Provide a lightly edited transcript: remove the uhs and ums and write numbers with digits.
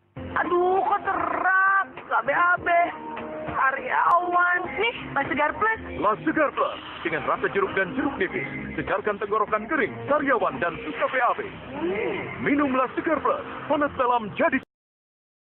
Aduh, kok serak. BAB. Karyawan. Nih, La Segar Plus. La Segar Plus dengan rasa jeruk dan jeruk nipis, segarkan tenggorokan kering, karyawan dan suka BAB. Minum La Segar Plus, panas dalam jadi